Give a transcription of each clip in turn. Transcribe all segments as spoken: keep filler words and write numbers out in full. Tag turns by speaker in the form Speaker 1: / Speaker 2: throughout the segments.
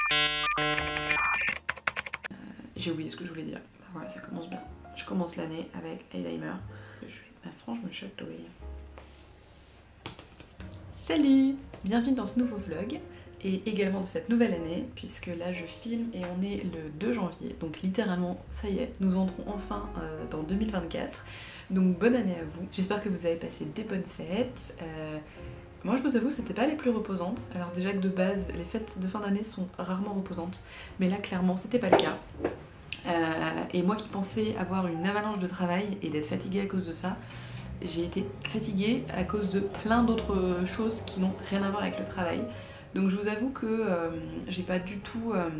Speaker 1: J'ai oublié ce que je voulais dire. Bah voilà, ça commence bien. Je commence l'année avec eyeliner. Je vais ma frange me chatouille. Salut! Bienvenue dans ce nouveau vlog et également de cette nouvelle année, puisque là je filme et on est le deux janvier. Donc littéralement, ça y est, nous entrons enfin euh, dans deux mille vingt-quatre. Donc bonne année à vous. J'espère que vous avez passé des bonnes fêtes. Euh, Moi je vous avoue, c'était pas les plus reposantes. Alors déjà que de base, les fêtes de fin d'année sont rarement reposantes. Mais là clairement, c'était pas le cas. Euh, et moi qui pensais avoir une avalanche de travail et d'être fatiguée à cause de ça, j'ai été fatiguée à cause de plein d'autres choses qui n'ont rien à voir avec le travail. Donc je vous avoue que euh, j'ai pas du tout... Euh,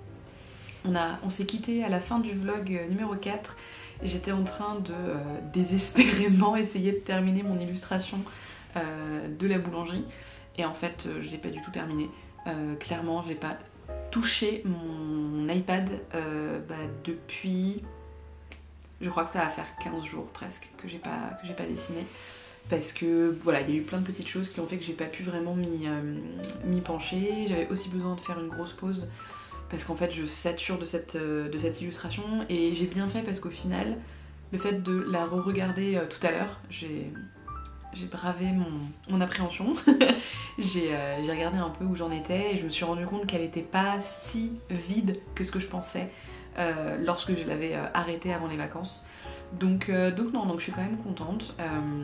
Speaker 1: on a, on s'est quitté à la fin du vlog numéro quatre et j'étais en train de euh, désespérément essayer de terminer mon illustration euh, de la boulangerie. Et en fait, euh, je l'ai pas du tout terminé. Euh, clairement, j'ai pas touché mon iPad euh, bah, depuis... Je crois que ça va faire quinze jours presque que j'ai pas, que j'ai pas dessiné. Parce que voilà, il y a eu plein de petites choses qui ont fait que j'ai pas pu vraiment m'y euh, m'y pencher. J'avais aussi besoin de faire une grosse pause parce qu'en fait je sature de cette, euh, de cette illustration. Et j'ai bien fait parce qu'au final, le fait de la re-regarder euh, tout à l'heure, j'ai... J'ai bravé mon, mon appréhension, j'ai euh, regardé un peu où j'en étais et je me suis rendu compte qu'elle n'était pas si vide que ce que je pensais euh, lorsque je l'avais euh, arrêtée avant les vacances. Donc, euh, donc non, donc je suis quand même contente.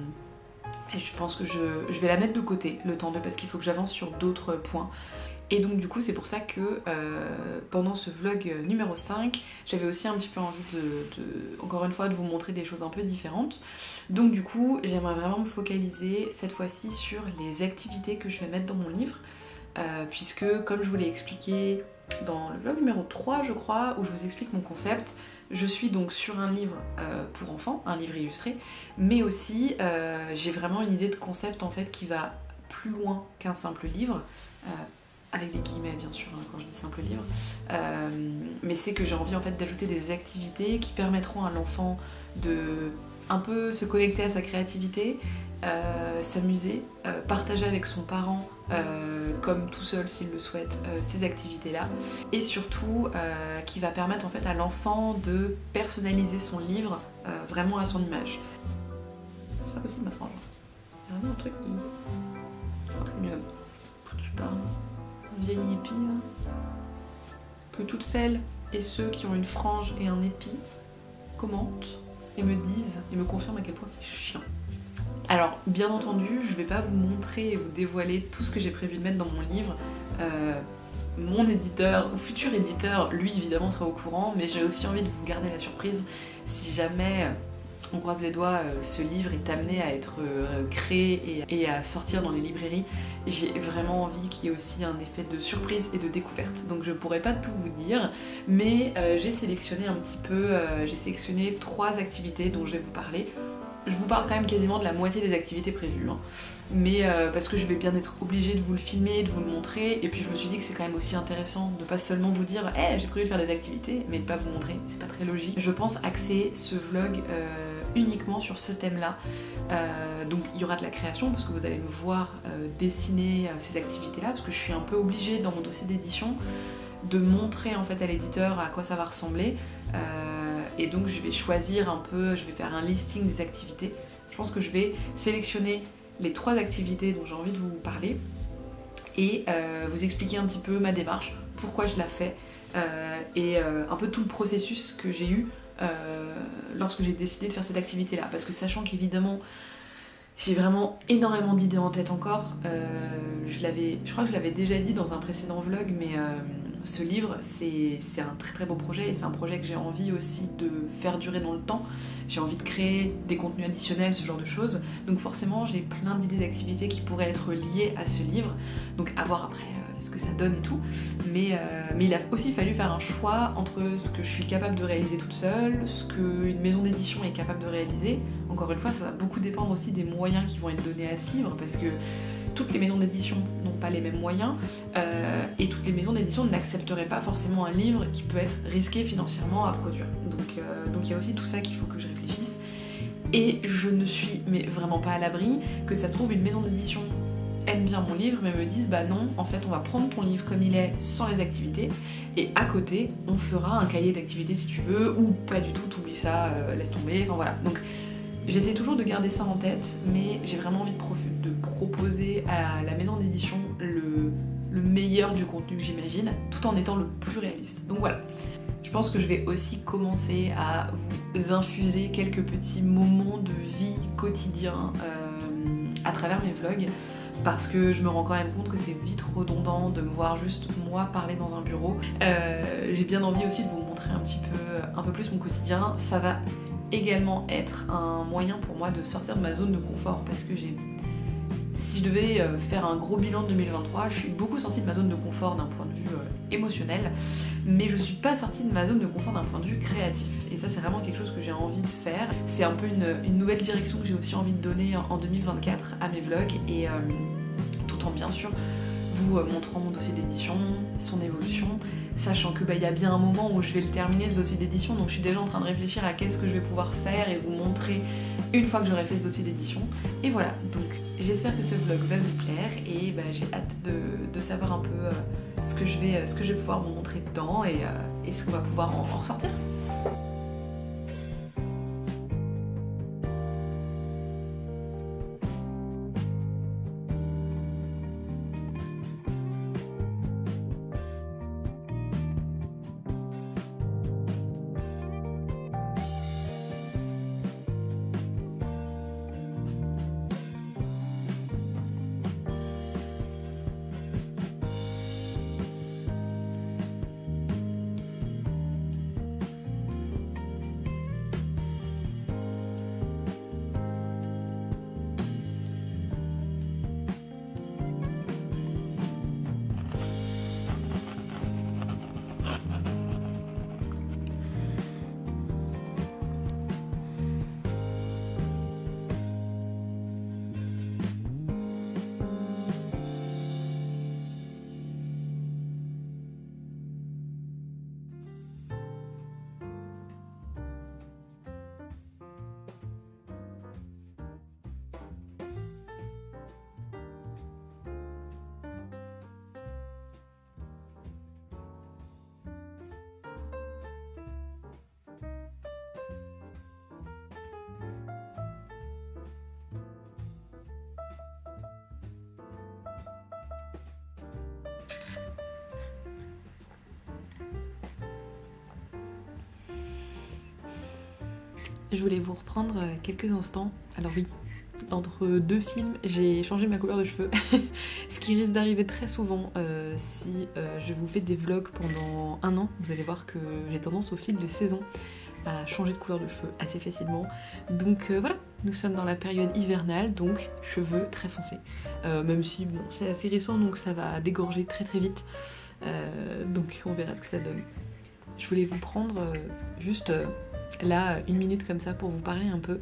Speaker 1: Euh, et je pense que je, je vais la mettre de côté le temps de, parce qu'il faut que j'avance sur d'autres points. Et donc du coup c'est pour ça que euh, pendant ce vlog numéro cinq, j'avais aussi un petit peu envie de, de, encore une fois, de vous montrer des choses un peu différentes. Donc du coup j'aimerais vraiment me focaliser cette fois-ci sur les activités que je vais mettre dans mon livre, euh, puisque comme je vous l'ai expliqué dans le vlog numéro trois je crois, où je vous explique mon concept, je suis donc sur un livre euh, pour enfants, un livre illustré, mais aussi euh, j'ai vraiment une idée de concept en fait qui va plus loin qu'un simple livre. Euh, avec des guillemets bien sûr hein, quand je dis simple livre, euh, mais c'est que j'ai envie en fait d'ajouter des activités qui permettront à l'enfant de un peu se connecter à sa créativité, euh, s'amuser, euh, partager avec son parent euh, comme tout seul s'il le souhaite euh, ces activités là, et surtout euh, qui va permettre en fait à l'enfant de personnaliser son livre euh, vraiment à son image. C'est pas possible ma frange, il y a vraiment un truc qui... Je crois que c'est mieux comme ça. Je parle vieille hippie là. Que toutes celles et ceux qui ont une frange et un épi commentent et me disent et me confirment à quel point c'est chiant. Alors bien entendu je vais pas vous montrer et vous dévoiler tout ce que j'ai prévu de mettre dans mon livre. euh, mon éditeur ou futur éditeur lui évidemment sera au courant, mais j'ai aussi envie de vous garder la surprise si jamais on croise les doigts, euh, ce livre est amené à être euh, créé et, et à sortir dans les librairies. J'ai vraiment envie qu'il y ait aussi un effet de surprise et de découverte. Donc je pourrais pas tout vous dire, mais euh, j'ai sélectionné un petit peu, euh, j'ai sélectionné trois activités dont je vais vous parler. Je vous parle quand même quasiment de la moitié des activités prévues, hein. Mais euh, parce que je vais bien être obligée de vous le filmer, de vous le montrer, et puis je me suis dit que c'est quand même aussi intéressant de pas seulement vous dire hey, « j'ai prévu de faire des activités », mais de pas vous montrer, c'est pas très logique. Je pense axer ce vlog euh, uniquement sur ce thème-là. Euh, donc il y aura de la création, parce que vous allez me voir euh, dessiner euh, ces activités-là, parce que je suis un peu obligée dans mon dossier d'édition de montrer en fait à l'éditeur à quoi ça va ressembler. Euh, et donc je vais choisir un peu, je vais faire un listing des activités. Je pense que je vais sélectionner les trois activités dont j'ai envie de vous parler et euh, vous expliquer un petit peu ma démarche, pourquoi je la fais euh, et euh, un peu tout le processus que j'ai eu euh, lorsque j'ai décidé de faire cette activité là, parce que sachant qu'évidemment j'ai vraiment énormément d'idées en tête encore, euh, je, l'avais, je crois que je l'avais déjà dit dans un précédent vlog, mais euh, ce livre c'est un très très beau projet et c'est un projet que j'ai envie aussi de faire durer dans le temps. J'ai envie de créer des contenus additionnels, ce genre de choses, donc forcément j'ai plein d'idées d'activités qui pourraient être liées à ce livre, donc à voir après euh, ce que ça donne et tout, mais, euh, mais il a aussi fallu faire un choix entre ce que je suis capable de réaliser toute seule, ce qu'une maison d'édition est capable de réaliser. Encore une fois ça va beaucoup dépendre aussi des moyens qui vont être donnés à ce livre, parce que toutes les maisons d'édition n'ont pas les mêmes moyens euh, et toutes les maisons d'édition n'accepteraient pas forcément un livre qui peut être risqué financièrement à produire. Donc euh, donc il y a aussi tout ça qu'il faut que je réfléchisse. Et je ne suis mais vraiment pas à l'abri que ça se trouve une maison d'édition aiment bien mon livre mais me disent bah non, en fait on va prendre ton livre comme il est sans les activités et à côté on fera un cahier d'activités si tu veux, ou pas du tout, t'oublies ça, euh, laisse tomber, enfin voilà. Donc j'essaie toujours de garder ça en tête, mais j'ai vraiment envie de, de proposer à la maison d'édition le, le meilleur du contenu que j'imagine, tout en étant le plus réaliste. Donc voilà. Je pense que je vais aussi commencer à vous infuser quelques petits moments de vie quotidien euh, à travers mes vlogs, parce que je me rends quand même compte que c'est vite redondant de me voir juste moi parler dans un bureau. Euh, j'ai bien envie aussi de vous montrer un petit peu, un peu plus mon quotidien. Ça va également être un moyen pour moi de sortir de ma zone de confort, parce que j'ai... Si je devais faire un gros bilan de deux mille vingt-trois, je suis beaucoup sortie de ma zone de confort d'un point de vue euh, émotionnel, mais je suis pas sortie de ma zone de confort d'un point de vue créatif. Et ça, c'est vraiment quelque chose que j'ai envie de faire. C'est un peu une, une nouvelle direction que j'ai aussi envie de donner en deux mille vingt-quatre à mes vlogs, et euh, tout en bien sûr vous montrant mon dossier d'édition, son évolution, sachant que bah, y a bien un moment où je vais le terminer ce dossier d'édition, donc je suis déjà en train de réfléchir à qu'est-ce que je vais pouvoir faire et vous montrer une fois que j'aurai fait ce dossier d'édition. Et voilà, donc j'espère que ce vlog va vous plaire, et bah, j'ai hâte de, de savoir un peu euh, ce, que je vais, ce que je vais pouvoir vous montrer dedans, et, euh, et ce qu'on va pouvoir en, en ressortir. Je voulais vous reprendre quelques instants. Alors oui, entre deux films, j'ai changé ma couleur de cheveux. Ce qui risque d'arriver très souvent euh, si euh, je vous fais des vlogs pendant un an. Vous allez voir que j'ai tendance au fil des saisons à changer de couleur de cheveux assez facilement. Donc euh, voilà, nous sommes dans la période hivernale, donc cheveux très foncés. Euh, même si bon, c'est assez récent, donc ça va dégorger très très vite. Euh, donc on verra ce que ça donne. Je voulais vous prendre euh, juste... Euh, là, une minute comme ça pour vous parler un peu.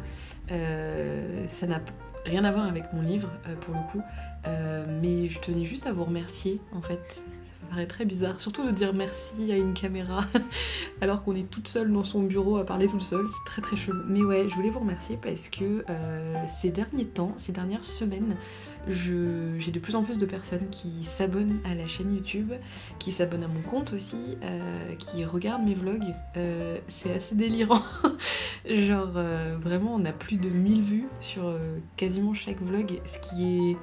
Speaker 1: Euh, ça n'a rien à voir avec mon livre euh, pour le coup, euh, mais je tenais juste à vous remercier en fait. Ça paraît très bizarre, surtout de dire merci à une caméra alors qu'on est toute seule dans son bureau à parler toute seule, c'est très très chelou. Mais ouais, je voulais vous remercier parce que euh, ces derniers temps, ces dernières semaines, j'ai de plus en plus de personnes qui s'abonnent à la chaîne YouTube, qui s'abonnent à mon compte aussi, euh, qui regardent mes vlogs. Euh, c'est assez délirant. Genre euh, vraiment on a plus de mille vues sur euh, quasiment chaque vlog, ce qui est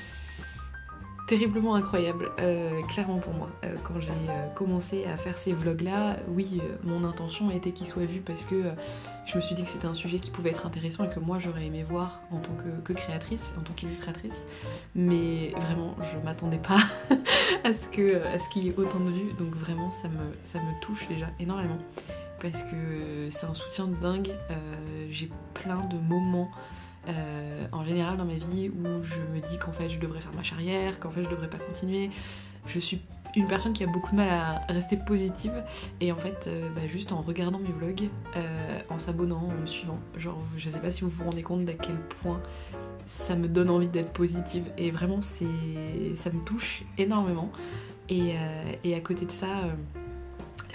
Speaker 1: terriblement incroyable, euh, clairement pour moi. Euh, quand j'ai euh, commencé à faire ces vlogs là, oui, euh, mon intention était qu'ils soient vus parce que euh, je me suis dit que c'était un sujet qui pouvait être intéressant et que moi j'aurais aimé voir en tant que, que créatrice, en tant qu'illustratrice, mais vraiment je m'attendais pas à ce que à ce qu'il y ait autant de vues, donc vraiment ça me, ça me touche déjà énormément parce que c'est un soutien de dingue. Euh, j'ai plein de moments Euh, en général dans ma vie où je me dis qu'en fait je devrais faire marche arrière, qu'en fait je devrais pas continuer. Je suis une personne qui a beaucoup de mal à rester positive et en fait euh, bah, juste en regardant mes vlogs, euh, en s'abonnant, en me suivant, genre je sais pas si vous vous rendez compte d'à quel point ça me donne envie d'être positive et vraiment c'est ça me touche énormément et, euh, et à côté de ça euh,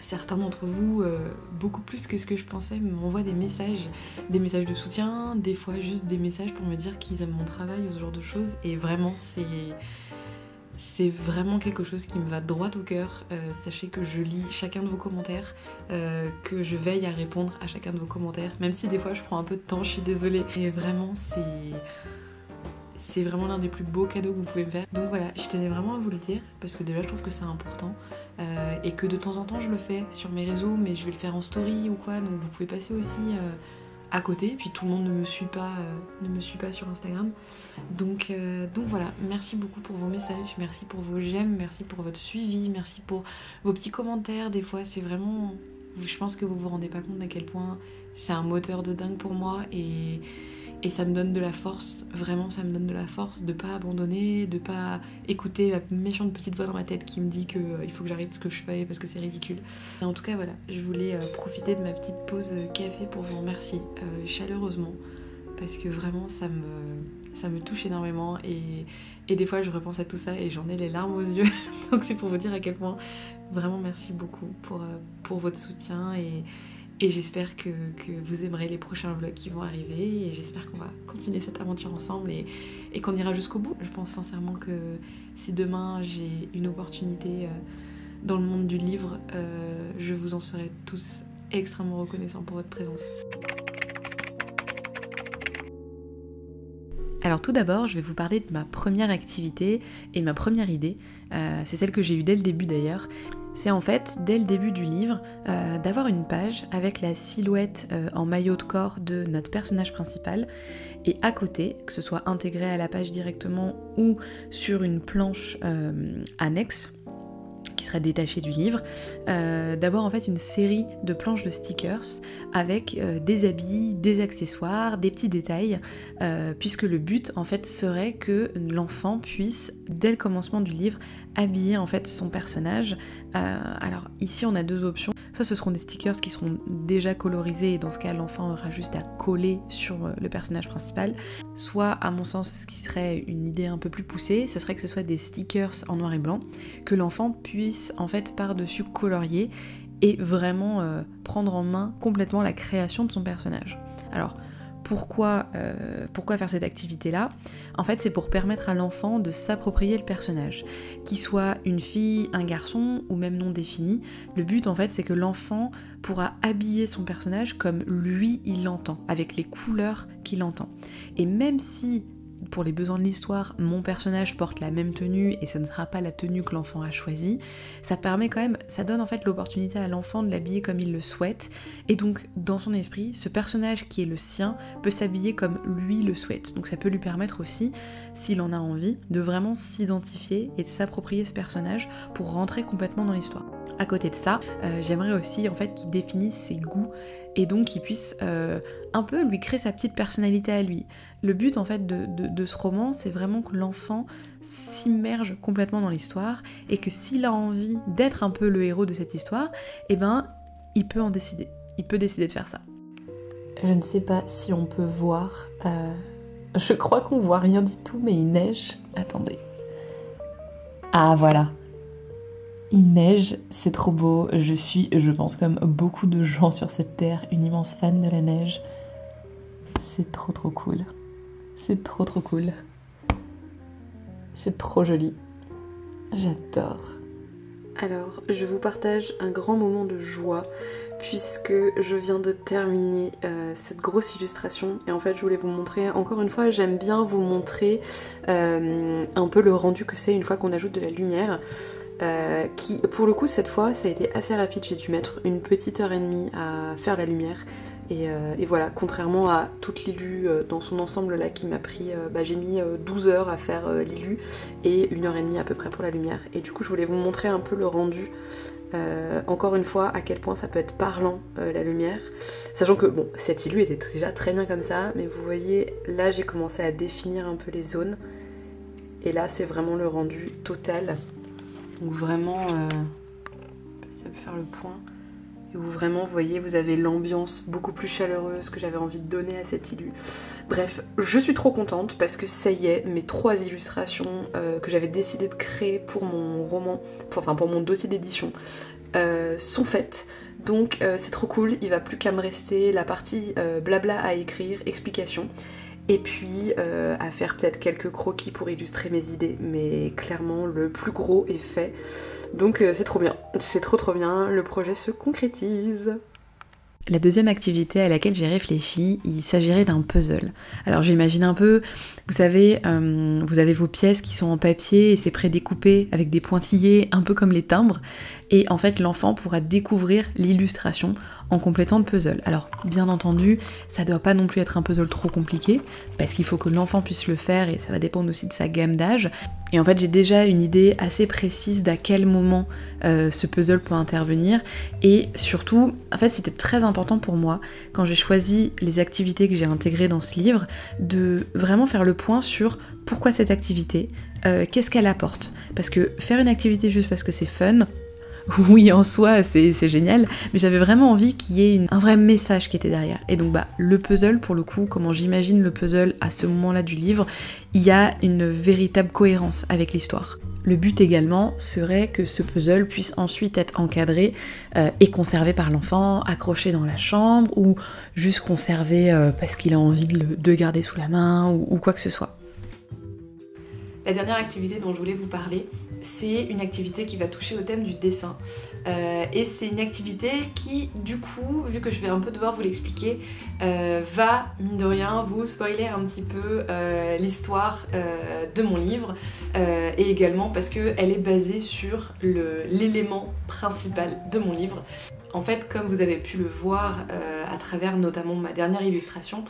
Speaker 1: certains d'entre vous, euh, beaucoup plus que ce que je pensais, m'envoient des messages, des messages de soutien, des fois juste des messages pour me dire qu'ils aiment mon travail ou ce genre de choses. Et vraiment, c'est... C'est vraiment quelque chose qui me va droit au cœur. Euh, sachez que je lis chacun de vos commentaires, euh, que je veille à répondre à chacun de vos commentaires, même si des fois je prends un peu de temps, je suis désolée. Et vraiment, c'est... C'est vraiment l'un des plus beaux cadeaux que vous pouvez me faire. Donc voilà, je tenais vraiment à vous le dire, parce que déjà je trouve que c'est important. Euh, et que de temps en temps je le fais sur mes réseaux, mais je vais le faire en story ou quoi, donc vous pouvez passer aussi... Euh, à côté, puis tout le monde ne me suit pas, euh, ne me suit pas sur Instagram. Donc, euh, donc voilà, merci beaucoup pour vos messages, merci pour vos j'aime, merci pour votre suivi, merci pour vos petits commentaires. Des fois, c'est vraiment... Je pense que vous vous rendez pas compte à quel point c'est un moteur de dingue pour moi et, et ça me donne de la force, vraiment ça me donne de la force de pas abandonner, de pas écouter la méchante petite voix dans ma tête qui me dit qu'il euh, faut que j'arrête ce que je fais parce que c'est ridicule. Et en tout cas voilà, je voulais euh, profiter de ma petite pause café pour vous remercier euh, chaleureusement parce que vraiment ça me, ça me touche énormément et, et des fois je repense à tout ça et j'en ai les larmes aux yeux. Donc c'est pour vous dire à quel point vraiment merci beaucoup pour, euh, pour votre soutien et Et j'espère que, que vous aimerez les prochains vlogs qui vont arriver et j'espère qu'on va continuer cette aventure ensemble et, et qu'on ira jusqu'au bout. Je pense sincèrement que si demain j'ai une opportunité dans le monde du livre, euh, je vous en serai tous extrêmement reconnaissants pour votre présence. Alors tout d'abord, je vais vous parler de ma première activité et ma première idée. Euh, c'est celle que j'ai eue dès le début d'ailleurs. C'est en fait, dès le début du livre, euh, d'avoir une page avec la silhouette euh, en maillot de corps de notre personnage principal et à côté, que ce soit intégré à la page directement ou sur une planche euh, annexe, qui serait détachée du livre, euh, d'avoir en fait une série de planches de stickers avec euh, des habits, des accessoires, des petits détails, euh, puisque le but en fait serait que l'enfant puisse, dès le commencement du livre, habiller en fait son personnage. Euh, alors ici on a deux options, soit ce seront des stickers qui seront déjà colorisés et dans ce cas l'enfant aura juste à coller sur le personnage principal, soit à mon sens ce qui serait une idée un peu plus poussée, ce serait que ce soit des stickers en noir et blanc que l'enfant puisse en fait par-dessus colorier et vraiment euh, prendre en main complètement la création de son personnage. Alors Pourquoi, euh, pourquoi faire cette activité-là ? En fait, c'est pour permettre à l'enfant de s'approprier le personnage. Qu'il soit une fille, un garçon ou même non défini, le but en fait c'est que l'enfant pourra habiller son personnage comme lui il l'entend, avec les couleurs qu'il entend. Et même si pour les besoins de l'histoire, mon personnage porte la même tenue et ce ne sera pas la tenue que l'enfant a choisie, ça permet quand même, ça donne en fait l'opportunité à l'enfant de l'habiller comme il le souhaite et donc dans son esprit, ce personnage qui est le sien peut s'habiller comme lui le souhaite. Donc ça peut lui permettre aussi, s'il en a envie, de vraiment s'identifier et de s'approprier ce personnage pour rentrer complètement dans l'histoire. À côté de ça, euh, j'aimerais aussi en fait qu'il définisse ses goûts et donc qu'il puisse euh, un peu lui créer sa petite personnalité à lui. Le but en fait de, de, de ce roman, c'est vraiment que l'enfant s'immerge complètement dans l'histoire et que s'il a envie d'être un peu le héros de cette histoire, eh ben il peut en décider. Il peut décider de faire ça. Je ne sais pas si on peut voir. Euh, je crois qu'on voit rien du tout, mais il neige. Attendez. Ah voilà. Il neige, c'est trop beau. Je suis, je pense comme beaucoup de gens sur cette terre, une immense fan de la neige. C'est trop trop cool. C'est trop trop cool. C'est trop joli. J'adore. Alors, je vous partage un grand moment de joie puisque je viens de terminer euh, cette grosse illustration et en fait je voulais vous montrer, encore une fois j'aime bien vous montrer euh, un peu le rendu que c'est une fois qu'on ajoute de la lumière. Euh, qui pour le coup cette fois ça a été assez rapide, j'ai dû mettre une petite heure et demie à faire la lumière et, euh, et voilà, contrairement à toute l'illu euh, dans son ensemble là qui m'a pris, euh, bah, j'ai mis euh, douze heures à faire euh, l'illu et une heure et demie à peu près pour la lumière et du coup je voulais vous montrer un peu le rendu. Euh, encore une fois à quel point ça peut être parlant euh, la lumière, sachant que bon cette illu était déjà très bien comme ça, mais vous voyez là j'ai commencé à définir un peu les zones et là c'est vraiment le rendu total. Donc vraiment, euh, ça peut faire le point, et où vraiment, vous voyez, vous avez l'ambiance beaucoup plus chaleureuse que j'avais envie de donner à cette illu. Bref, je suis trop contente parce que ça y est, mes trois illustrations euh, que j'avais décidé de créer pour mon roman, pour, enfin pour mon dossier d'édition, euh, sont faites. Donc euh, c'est trop cool, il va plus qu'à me rester la partie euh, blabla à écrire, explication, et puis euh, à faire peut-être quelques croquis pour illustrer mes idées, mais clairement le plus gros est fait. Donc euh, c'est trop bien, c'est trop trop bien, le projet se concrétise. La deuxième activité à laquelle j'ai réfléchi, il s'agirait d'un puzzle. Alors j'imagine un peu, vous savez, euh, vous avez vos pièces qui sont en papier et c'est prédécoupé avec des pointillés, un peu comme les timbres. Et en fait, l'enfant pourra découvrir l'illustration en complétant le puzzle. Alors, bien entendu, ça doit pas non plus être un puzzle trop compliqué, parce qu'il faut que l'enfant puisse le faire et ça va dépendre aussi de sa gamme d'âge. Et en fait, j'ai déjà une idée assez précise d'à quel moment euh, ce puzzle peut intervenir. Et surtout, en fait, c'était très important pour moi, quand j'ai choisi les activités que j'ai intégrées dans ce livre, de vraiment faire le point sur pourquoi cette activité, euh, qu'est-ce qu'elle apporte. Parce que faire une activité juste parce que c'est fun, oui, en soi, c'est, c'est génial, mais j'avais vraiment envie qu'il y ait une, un vrai message qui était derrière. Et donc, bah, le puzzle, pour le coup, comment j'imagine le puzzle à ce moment-là du livre, il y a une véritable cohérence avec l'histoire. Le but également serait que ce puzzle puisse ensuite être encadré euh, et conservé par l'enfant, accroché dans la chambre, ou juste conservé euh, parce qu'il a envie de le de garder sous la main, ou, ou quoi que ce soit. La dernière activité dont je voulais vous parler, c'est une activité qui va toucher au thème du dessin. Euh, et c'est une activité qui, du coup, vu que je vais un peu devoir vous l'expliquer, euh, va, mine de rien, vous spoiler un petit peu euh, l'histoire euh, de mon livre. Euh, et également parce qu'elle est basée sur le, l'élément principal de mon livre. En fait, comme vous avez pu le voir euh, à travers notamment ma dernière illustration,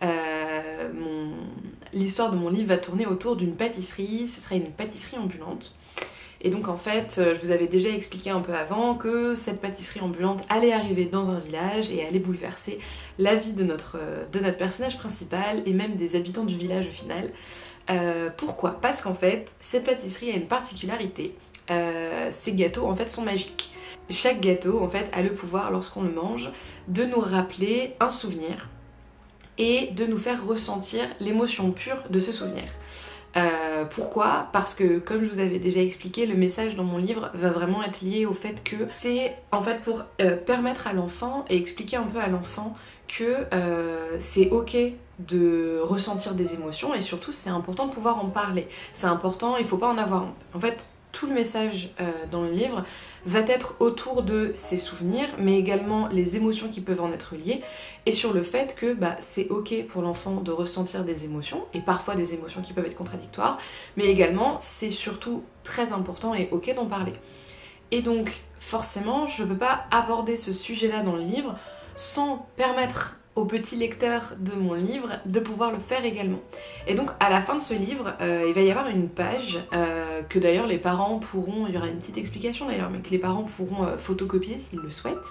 Speaker 1: euh, mon... l'histoire de mon livre va tourner autour d'une pâtisserie. Ce serait une pâtisserie ambulante. Et donc en fait, je vous avais déjà expliqué un peu avant que cette pâtisserie ambulante allait arriver dans un village et allait bouleverser la vie de notre, de notre personnage principal et même des habitants du village au final. Euh, pourquoi ? Parce qu'en fait, cette pâtisserie a une particularité. Euh, ces gâteaux en fait sont magiques. Chaque gâteau en fait a le pouvoir, lorsqu'on le mange, de nous rappeler un souvenir et de nous faire ressentir l'émotion pure de ce souvenir. Euh, pourquoi ? Parce que, comme je vous avais déjà expliqué, le message dans mon livre va vraiment être lié au fait que c'est en fait pour euh, permettre à l'enfant et expliquer un peu à l'enfant que euh, c'est ok de ressentir des émotions et surtout c'est important de pouvoir en parler. C'est important, il faut pas en avoir honte. En fait, tout le message euh, dans le livre va être autour de ses souvenirs, mais également les émotions qui peuvent en être liées, et sur le fait que bah, c'est ok pour l'enfant de ressentir des émotions, et parfois des émotions qui peuvent être contradictoires, mais également c'est surtout très important et ok d'en parler. Et donc forcément, je ne peux pas aborder ce sujet-là dans le livre sans permettre au petit lecteur de mon livre de pouvoir le faire également. Et donc à la fin de ce livre, euh, il va y avoir une page euh, que d'ailleurs les parents pourront, il y aura une petite explication d'ailleurs, mais que les parents pourront euh, photocopier s'ils le souhaitent.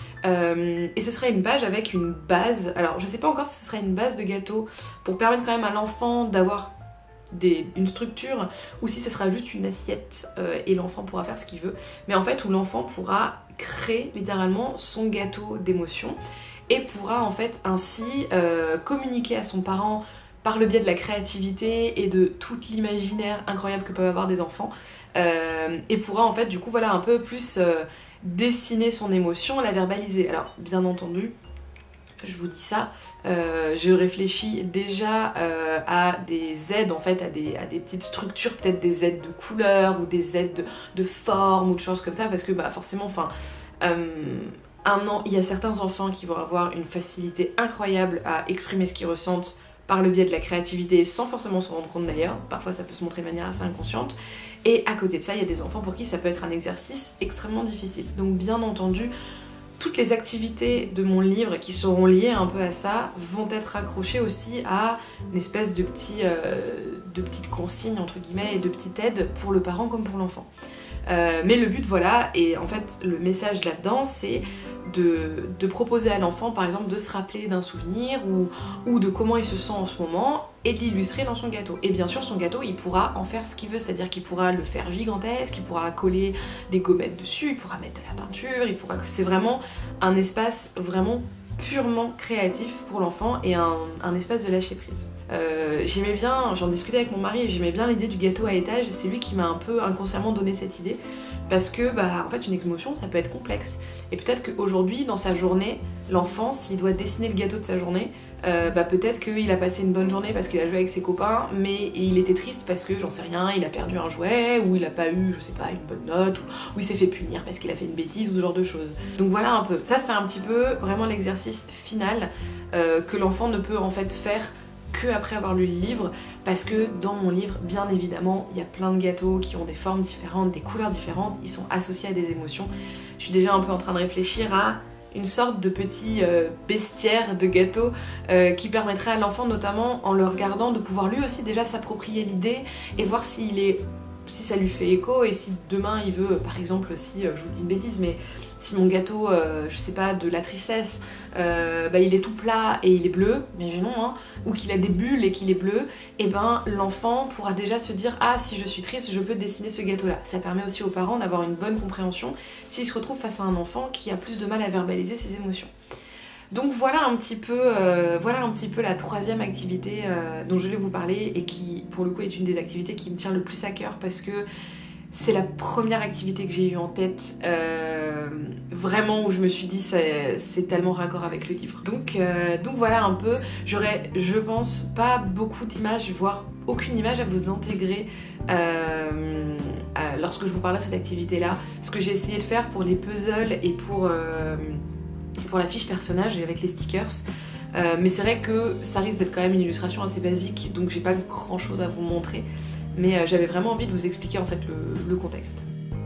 Speaker 1: Euh, et ce sera une page avec une base, alors je sais pas encore si ce sera une base de gâteau pour permettre quand même à l'enfant d'avoir Des, une structure, ou si ce sera juste une assiette euh, et l'enfant pourra faire ce qu'il veut, mais en fait où l'enfant pourra créer littéralement son gâteau d'émotion et pourra en fait ainsi euh, communiquer à son parent par le biais de la créativité et de tout l'imaginaire incroyable que peuvent avoir des enfants, euh, et pourra en fait du coup voilà un peu plus euh, dessiner son émotion, la verbaliser. Alors bien entendu, je vous dis ça, euh, je réfléchis déjà euh, à des aides, en fait, à des, à des petites structures, peut-être des aides de couleurs ou des aides de, de forme ou de choses comme ça, parce que bah, forcément, enfin, euh, un an, il y a certains enfants qui vont avoir une facilité incroyable à exprimer ce qu'ils ressentent par le biais de la créativité, sans forcément se rendre compte d'ailleurs, parfois ça peut se montrer de manière assez inconsciente, et à côté de ça, il y a des enfants pour qui ça peut être un exercice extrêmement difficile. Donc bien entendu, toutes les activités de mon livre qui seront liées un peu à ça vont être accrochées aussi à une espèce de, petit, euh, de petites consignes entre guillemets et de petites aides pour le parent comme pour l'enfant. Euh, mais le but voilà, et en fait le message là-dedans c'est de, de proposer à l'enfant par exemple de se rappeler d'un souvenir ou, ou de comment il se sent en ce moment et de l'illustrer dans son gâteau. Et bien sûr son gâteau il pourra en faire ce qu'il veut, c'est-à-dire qu'il pourra le faire gigantesque, il pourra coller des gommettes dessus, il pourra mettre de la peinture, il pourra... c'est vraiment un espace vraiment purement créatif pour l'enfant et un, un espace de lâcher prise. Euh, j'aimais bien, j'en discutais avec mon mari et j'aimais bien l'idée du gâteau à étage, c'est lui qui m'a un peu inconsciemment donné cette idée parce que bah, en fait une émotion ça peut être complexe et peut-être qu'aujourd'hui dans sa journée, l'enfant s'il doit dessiner le gâteau de sa journée, Euh, bah peut-être qu'il a passé une bonne journée parce qu'il a joué avec ses copains, mais il était triste parce que, j'en sais rien, il a perdu un jouet, ou il a pas eu, je sais pas, une bonne note, ou, ou il s'est fait punir parce qu'il a fait une bêtise, ou ce genre de choses. Donc voilà un peu. Ça, c'est un petit peu vraiment l'exercice final euh, que l'enfant ne peut en fait faire que après avoir lu le livre, parce que dans mon livre, bien évidemment, il y a plein de gâteaux qui ont des formes différentes, des couleurs différentes, ils sont associés à des émotions. Je suis déjà un peu en train de réfléchir à une sorte de petit euh, bestiaire de gâteau euh, qui permettrait à l'enfant, notamment en le regardant, de pouvoir lui aussi déjà s'approprier l'idée et voir s'il est, si ça lui fait écho et si demain il veut, par exemple, si, euh, je vous dis une bêtise, mais si mon gâteau, euh, je sais pas, de la tristesse, euh, bah, il est tout plat et il est bleu, mais non, hein, ou qu'il a des bulles et qu'il est bleu, et ben l'enfant pourra déjà se dire « Ah, si je suis triste, je peux dessiner ce gâteau-là ». Ça permet aussi aux parents d'avoir une bonne compréhension s'ils se retrouvent face à un enfant qui a plus de mal à verbaliser ses émotions. Donc voilà un petit peu, euh, voilà un petit peu la troisième activité euh, dont je vais vous parler et qui, pour le coup, est une des activités qui me tient le plus à cœur parce que c'est la première activité que j'ai eue en tête, euh, vraiment où je me suis dit c'est, c'est tellement raccord avec le livre. Donc, euh, donc voilà un peu, j'aurais, je pense, pas beaucoup d'images, voire aucune image à vous intégrer euh, à, lorsque je vous parlais de cette activité-là. Ce que j'ai essayé de faire pour les puzzles et pour, euh, pour la fiche personnage et avec les stickers. Euh, mais c'est vrai que ça risque d'être quand même une illustration assez basique, donc j'ai pas grand chose à vous montrer. Mais euh, j'avais vraiment envie de vous expliquer en fait le, le contexte.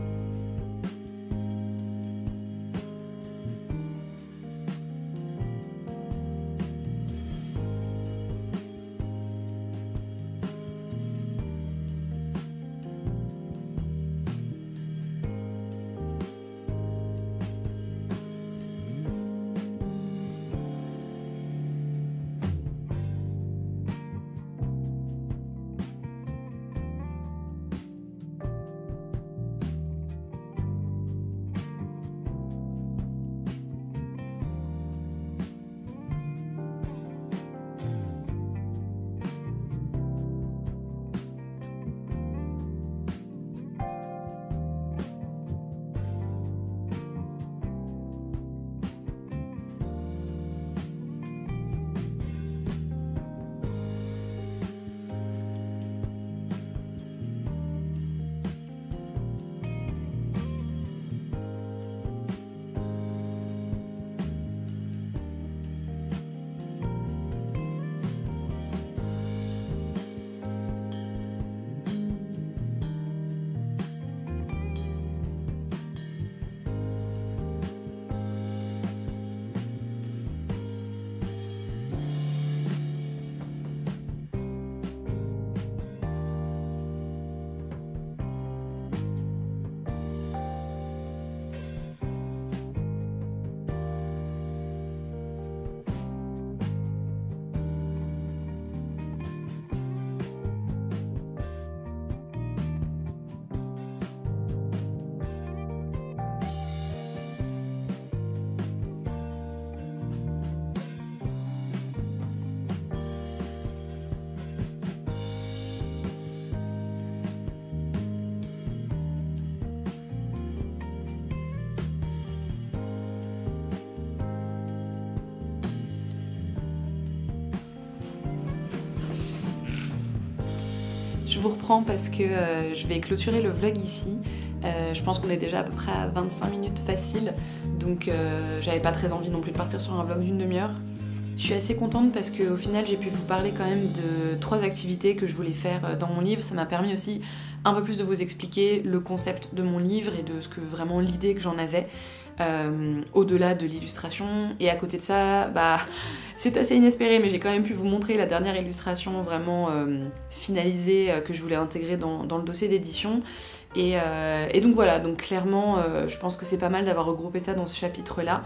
Speaker 1: Je vous reprends parce que euh, je vais clôturer le vlog ici. Euh, je pense qu'on est déjà à peu près à vingt-cinq minutes facile, donc euh, j'avais pas très envie non plus de partir sur un vlog d'une demi-heure. Je suis assez contente parce qu'au final j'ai pu vous parler quand même de trois activités que je voulais faire dans mon livre. Ça m'a permis aussi un peu plus de vous expliquer le concept de mon livre et de ce que vraiment l'idée que j'en avais. Euh, au-delà de l'illustration, et à côté de ça, bah, c'est assez inespéré, mais j'ai quand même pu vous montrer la dernière illustration vraiment euh, finalisée euh, que je voulais intégrer dans, dans le dossier d'édition. Et, euh, et donc voilà, donc clairement, euh, je pense que c'est pas mal d'avoir regroupé ça dans ce chapitre-là.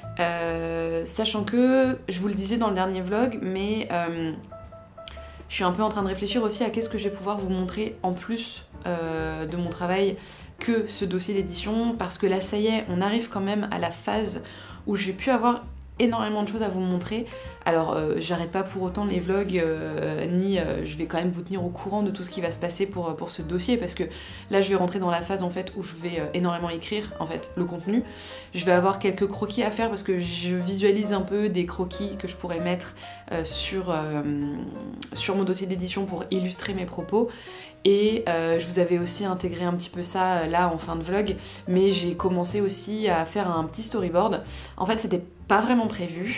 Speaker 1: Euh, sachant que, je vous le disais dans le dernier vlog, mais euh, je suis un peu en train de réfléchir aussi à qu'est-ce que je vais pouvoir vous montrer en plus euh, de mon travail que ce dossier d'édition, parce que là ça y est, on arrive quand même à la phase où j'ai pu avoir énormément de choses à vous montrer. Alors euh, j'arrête pas pour autant les vlogs, euh, ni euh, je vais quand même vous tenir au courant de tout ce qui va se passer pour, pour ce dossier, parce que là je vais rentrer dans la phase en fait où je vais euh, énormément écrire en fait le contenu. Je vais avoir quelques croquis à faire parce que je visualise un peu des croquis que je pourrais mettre euh, sur, euh, sur mon dossier d'édition pour illustrer mes propos. Et euh, je vous avais aussi intégré un petit peu ça euh, là en fin de vlog, mais j'ai commencé aussi à faire un petit storyboard. En fait c'était pas vraiment prévu.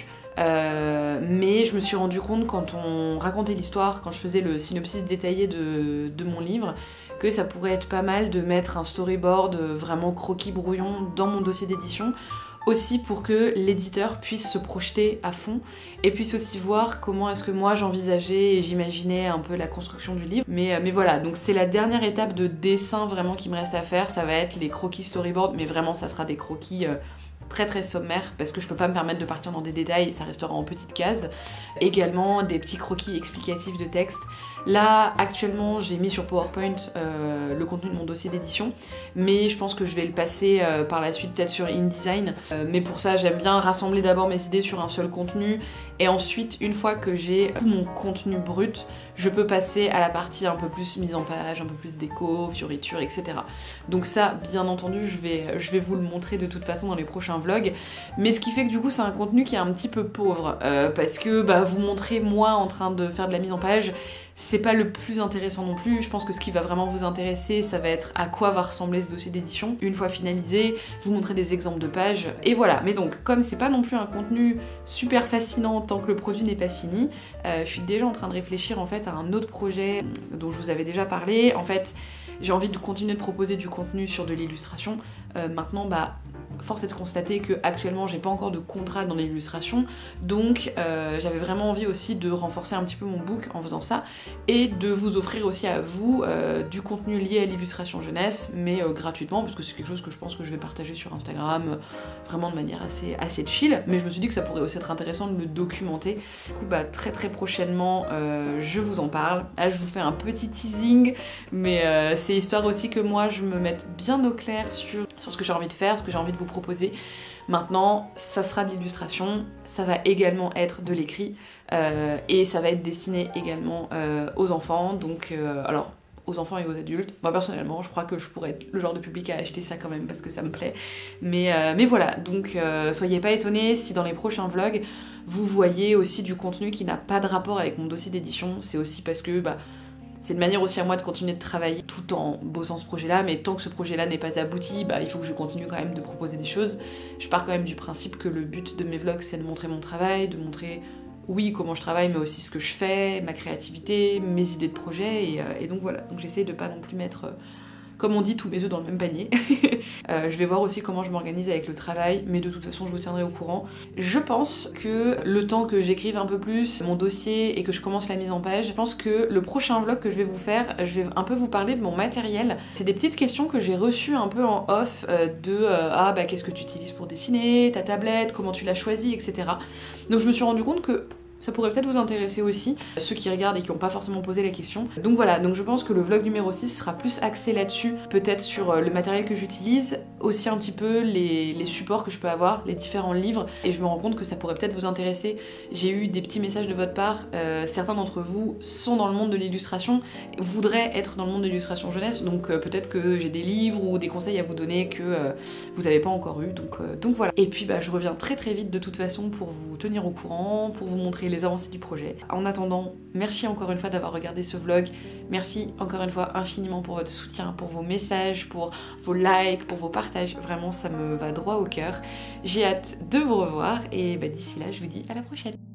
Speaker 1: Euh, mais je me suis rendu compte quand on racontait l'histoire, quand je faisais le synopsis détaillé de, de mon livre, que ça pourrait être pas mal de mettre un storyboard vraiment croquis brouillon dans mon dossier d'édition, aussi pour que l'éditeur puisse se projeter à fond et puisse aussi voir comment est-ce que moi j'envisageais et j'imaginais un peu la construction du livre. Mais, mais voilà, donc c'est la dernière étape de dessin vraiment qui me reste à faire, ça va être les croquis storyboard, mais vraiment ça sera des croquis euh, très très sommaire parce que je peux pas me permettre de partir dans des détails, ça restera en petites cases. Également des petits croquis explicatifs de texte. Là actuellement j'ai mis sur PowerPoint euh, le contenu de mon dossier d'édition, mais je pense que je vais le passer euh, par la suite peut-être sur InDesign. Euh, mais pour ça j'aime bien rassembler d'abord mes idées sur un seul contenu et ensuite une fois que j'ai tout mon contenu brut, je peux passer à la partie un peu plus mise en page, un peu plus déco, fioritures, et cetera. Donc ça, bien entendu, je vais, je vais vous le montrer de toute façon dans les prochains vlogs. Mais ce qui fait que du coup, c'est un contenu qui est un petit peu pauvre. Euh, parce que bah, vous montrer moi en train de faire de la mise en page, c'est pas le plus intéressant non plus. Je pense que ce qui va vraiment vous intéresser, ça va être à quoi va ressembler ce dossier d'édition. Une fois finalisé, vous montrer des exemples de pages. Et voilà, mais donc, comme c'est pas non plus un contenu super fascinant tant que le produit n'est pas fini, euh, je suis déjà en train de réfléchir en fait à un autre projet dont je vous avais déjà parlé. En fait, j'ai envie de continuer de proposer du contenu sur de l'illustration. Euh, maintenant, bah, force est de constater que actuellement j'ai pas encore de contrat dans l'illustration, donc euh, j'avais vraiment envie aussi de renforcer un petit peu mon book en faisant ça et de vous offrir aussi à vous euh, du contenu lié à l'illustration jeunesse, mais euh, gratuitement, parce que c'est quelque chose que je pense que je vais partager sur Instagram euh, vraiment de manière assez, assez chill, mais je me suis dit que ça pourrait aussi être intéressant de le documenter. Du coup bah très très prochainement euh, je vous en parle. Là je vous fais un petit teasing, mais euh, c'est histoire aussi que moi je me mette bien au clair sur, sur ce que j'ai envie de faire, ce que j'ai envie de vous proposer. Maintenant, ça sera de l'illustration, ça va également être de l'écrit euh, et ça va être destiné également euh, aux enfants, donc euh, alors aux enfants et aux adultes. Moi personnellement, je crois que je pourrais être le genre de public à acheter ça quand même parce que ça me plaît. Mais, euh, mais voilà, donc euh, soyez pas étonnés si dans les prochains vlogs vous voyez aussi du contenu qui n'a pas de rapport avec mon dossier d'édition. C'est aussi parce que bah, c'est une manière aussi à moi de continuer de travailler tout en bossant ce projet-là, mais tant que ce projet-là n'est pas abouti, bah, il faut que je continue quand même de proposer des choses. Je pars quand même du principe que le but de mes vlogs, c'est de montrer mon travail, de montrer, oui, comment je travaille, mais aussi ce que je fais, ma créativité, mes idées de projet, et, euh, et donc voilà. Donc j'essaie de pas non plus mettre, euh, comme on dit, tous mes œufs dans le même panier. euh, je vais voir aussi comment je m'organise avec le travail, mais de toute façon, je vous tiendrai au courant. Je pense que le temps que j'écrive un peu plus mon dossier et que je commence la mise en page, je pense que le prochain vlog que je vais vous faire, je vais un peu vous parler de mon matériel. C'est des petites questions que j'ai reçues un peu en off euh, de euh, ah bah qu'est-ce que tu utilises pour dessiner, ta tablette, comment tu l'as choisie, et cetera. Donc je me suis rendu compte que ça pourrait peut-être vous intéresser aussi, ceux qui regardent et qui n'ont pas forcément posé la question. Donc voilà, donc je pense que le vlog numéro six sera plus axé là-dessus, peut-être sur le matériel que j'utilise, aussi un petit peu les, les supports que je peux avoir, les différents livres, et je me rends compte que ça pourrait peut-être vous intéresser. J'ai eu des petits messages de votre part, euh, certains d'entre vous sont dans le monde de l'illustration, voudraient être dans le monde de l'illustration jeunesse, donc euh, peut-être que j'ai des livres ou des conseils à vous donner que euh, vous n'avez pas encore eu, donc, euh, donc voilà. Et puis bah, je reviens très très vite de toute façon pour vous tenir au courant, pour vous montrer les avancées du projet. En attendant, merci encore une fois d'avoir regardé ce vlog. Merci encore une fois infiniment pour votre soutien, pour vos messages, pour vos likes, pour vos partages. Vraiment, ça me va droit au cœur. J'ai hâte de vous revoir et bah, d'ici là, je vous dis à la prochaine.